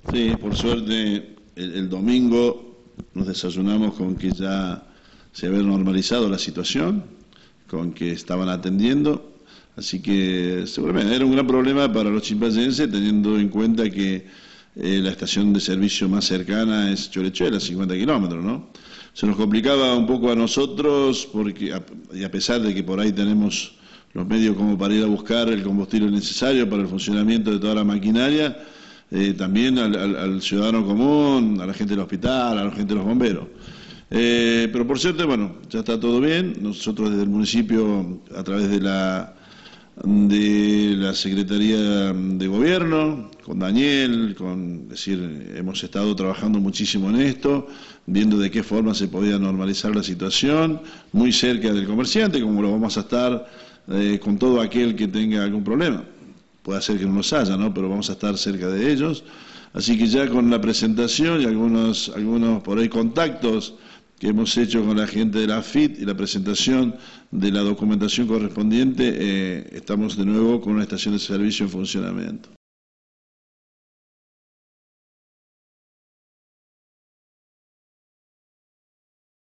Sí, por suerte el domingo nos desayunamos con que ya se había normalizado la situación, con que estaban atendiendo, así que seguramente era un gran problema para los chimpayenses teniendo en cuenta que la estación de servicio más cercana es Cholechuela, 50 kilómetros, ¿no? Se nos complicaba un poco a nosotros porque y a pesar de que por ahí tenemos los medios como para ir a buscar el combustible necesario para el funcionamiento de toda la maquinaria, también al ciudadano común, a la gente del hospital, a la gente de los bomberos. Pero por suerte, bueno, ya está todo bien. Nosotros desde el municipio, a través de la Secretaría de Gobierno, con Daniel, es decir, hemos estado trabajando muchísimo en esto, viendo de qué forma se podía normalizar la situación, muy cerca del comerciante, como lo vamos a estar con todo aquel que tenga algún problema. Puede ser que no los haya, ¿no? Pero vamos a estar cerca de ellos. Así que ya con la presentación y algunos por ahí contactos que hemos hecho con la gente de la AFIT y la presentación de la documentación correspondiente, estamos de nuevo con una estación de servicio en funcionamiento.